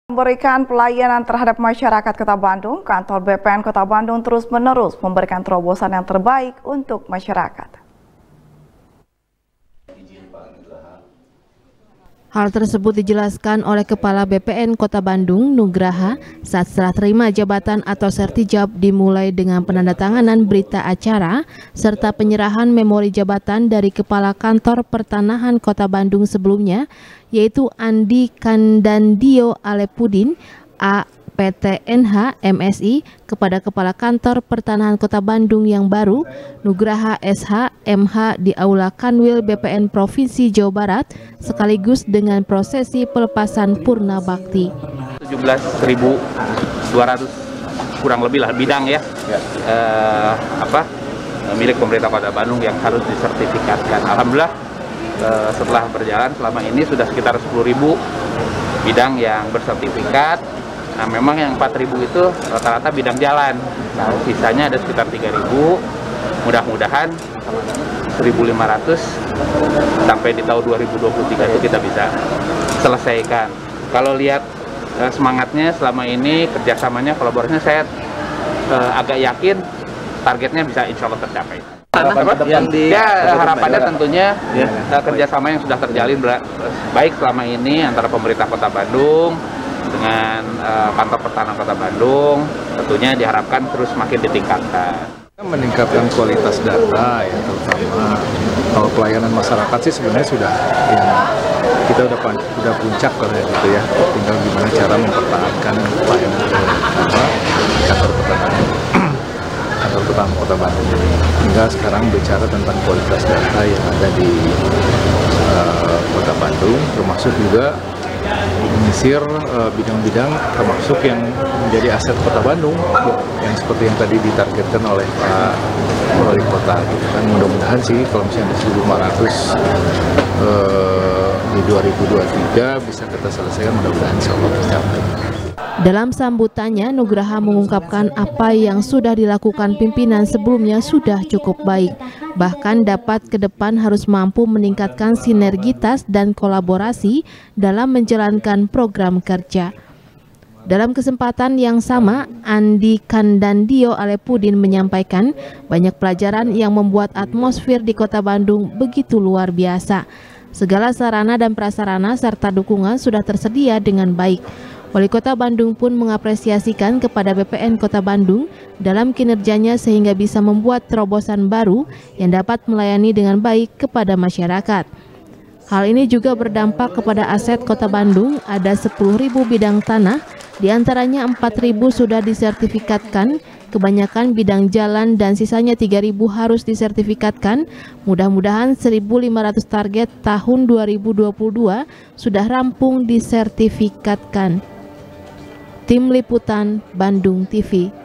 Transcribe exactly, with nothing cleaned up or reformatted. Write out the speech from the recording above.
Memberikan pelayanan terhadap masyarakat Kota Bandung, kantor B P N Kota Bandung terus-menerus memberikan terobosan yang terbaik untuk masyarakat. Hal tersebut dijelaskan oleh Kepala B P N Kota Bandung, Nugraha, saat serah terima jabatan atau sertijab dimulai dengan penandatanganan berita acara serta penyerahan memori jabatan dari Kepala Kantor Pertanahan Kota Bandung sebelumnya, yaitu Andi Kandandio Alepudin, A P T N H M S I, kepada Kepala Kantor Pertanahan Kota Bandung yang baru, Nugraha S H M H di Aula Kanwil B P N Provinsi Jawa Barat, sekaligus dengan prosesi pelepasan Purna Bakti. tujuh belas ribu dua ratus kurang lebih lah bidang ya, ya. Eh, apa milik pemerintah Kota Bandung yang harus disertifikatkan. Alhamdulillah eh, setelah berjalan selama ini sudah sekitar sepuluh ribu bidang yang bersertifikat. Nah, memang yang empat ribu itu rata-rata bidang jalan. Nah, sisanya ada sekitar tiga ribu. Mudah-mudahan seribu lima ratus sampai di tahun dua ribu dua puluh tiga itu kita bisa selesaikan. Kalau lihat eh, semangatnya selama ini, kerjasamanya, kolaborasinya, saya eh, agak yakin targetnya bisa insya Allah tercapai. Yang di, ya, harapannya tentunya ya, eh, kerjasama yang sudah terjalin baik selama ini antara pemerintah Kota Bandung dengan uh, kantor pertanahan Kota Bandung, tentunya diharapkan terus makin ditingkatkan. Meningkatkan kualitas data ya, terutama kalau pelayanan masyarakat sih sebenarnya sudah ya, kita udah udah puncak kalau gitu ya, tinggal gimana cara mempertahankan pelayanan apa kantor pertanahan kantor pertanahan Kota Bandung ini. Hingga sekarang bicara tentang kualitas data yang ada di uh, Kota Bandung, termasuk juga menyisir bidang-bidang uh, termasuk yang menjadi aset Kota Bandung yang seperti yang tadi ditargetkan oleh Pak Wali Kota gitu kan. Mudah-mudahan sih kalau misalnya di seribu lima ratus uh, di dua ribu dua puluh tiga bisa kita selesaikan, mudah-mudahan insya Allah tercapai. Dalam sambutannya, Nugraha mengungkapkan apa yang sudah dilakukan pimpinan sebelumnya sudah cukup baik. Bahkan dapat ke depan harus mampu meningkatkan sinergitas dan kolaborasi dalam menjalankan program kerja. Dalam kesempatan yang sama, Andi Kandandio Alepudin menyampaikan banyak pelajaran yang membuat atmosfer di Kota Bandung begitu luar biasa. Segala sarana dan prasarana serta dukungan sudah tersedia dengan baik. Wali Kota Bandung pun mengapresiasikan kepada B P N Kota Bandung dalam kinerjanya sehingga bisa membuat terobosan baru yang dapat melayani dengan baik kepada masyarakat. Hal ini juga berdampak kepada aset Kota Bandung, ada sepuluh ribu bidang tanah, diantaranya empat ribu sudah disertifikatkan, kebanyakan bidang jalan dan sisanya tiga ribu harus disertifikatkan. Mudah-mudahan seribu lima ratus target tahun dua ribu dua puluh dua sudah rampung disertifikatkan. Tim Liputan Bandung T V.